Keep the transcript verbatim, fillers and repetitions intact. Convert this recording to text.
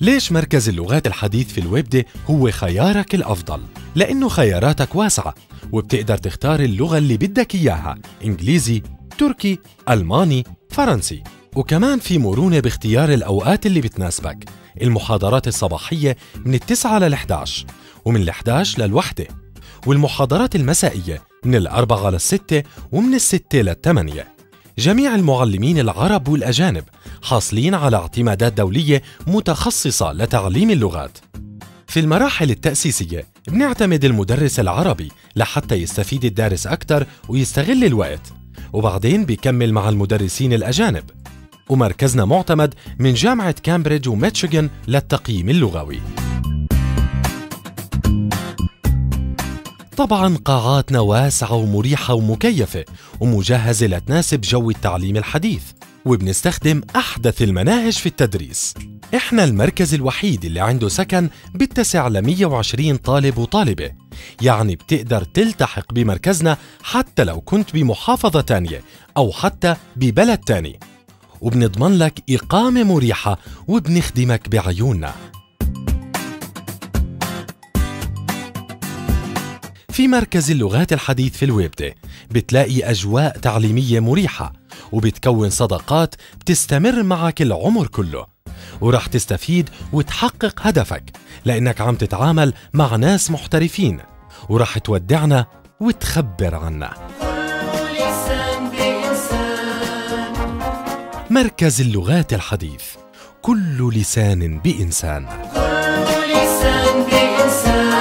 ليش مركز اللغات الحديث في الويبدة هو خيارك الأفضل؟ لأنه خياراتك واسعة وبتقدر تختار اللغة اللي بدك إياها، إنجليزي، تركي، ألماني، فرنسي، وكمان في مرونة باختيار الأوقات اللي بتناسبك. المحاضرات الصباحية من التسعة للإحدى عشر، ومن الإحدى عشر للوحدة، والمحاضرات المسائية من الأربعة للستة، ومن الستة للثمانية. جميع المعلمين العرب والأجانب حاصلين على اعتمادات دولية متخصصة لتعليم اللغات. في المراحل التأسيسية بنعتمد المدرس العربي لحتى يستفيد الدارس أكثر ويستغل الوقت، وبعدين بيكمل مع المدرسين الأجانب. ومركزنا معتمد من جامعة كامبريدج وميتشيغان للتقييم اللغوي. طبعاً قاعاتنا واسعة ومريحة ومكيفة ومجهزة لتناسب جو التعليم الحديث، وبنستخدم أحدث المناهج في التدريس. إحنا المركز الوحيد اللي عنده سكن بيتسع ل مية وعشرين طالب وطالبة، يعني بتقدر تلتحق بمركزنا حتى لو كنت بمحافظة تانية أو حتى ببلد تاني، وبنضمن لك إقامة مريحة وبنخدمك بعيوننا. في مركز اللغات الحديث في الويبدة بتلاقي أجواء تعليمية مريحة، وبتكون صداقات بتستمر معك العمر كله، ورح تستفيد وتحقق هدفك لأنك عم تتعامل مع ناس محترفين، ورح تودعنا وتخبر عنا. مركز اللغات الحديث، كل لسان بإنسان.